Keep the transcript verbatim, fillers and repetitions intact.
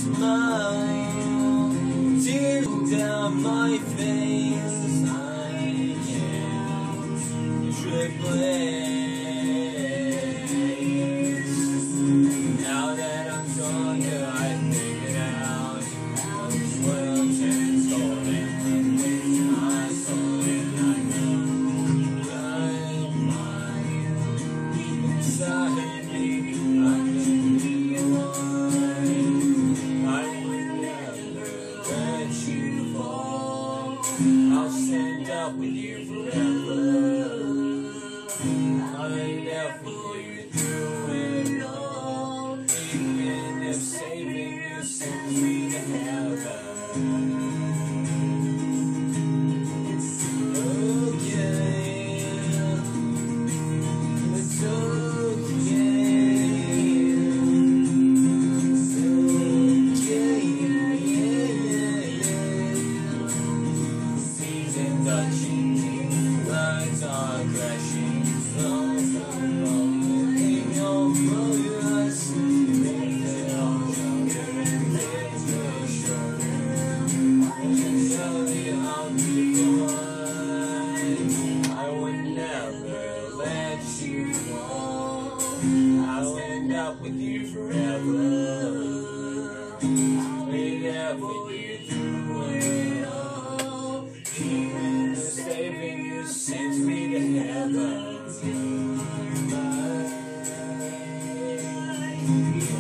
smile, tears down my face. I can't replace. Now that I'm stronger, I figured out this world turns golden. My soul and I know I'm mine. Inside me, I can be one. I will never let you fall. I'll stand up with you forever. I'll there for you through it all. Even if saving you sends me to heaven. It's okay. It's okay. It's okay. Seasons are changing, lights are crashing. Slow, slow, slow. In your focus, make it all younger and make it shorter. I can tell you how to find. I would never let you fall. I'll end up with you forever. Be there for you through it all. Even if saving you sends me to heaven. Bye.